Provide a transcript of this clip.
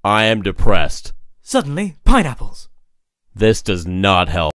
I am depressed. Suddenly, pineapples. This does not help.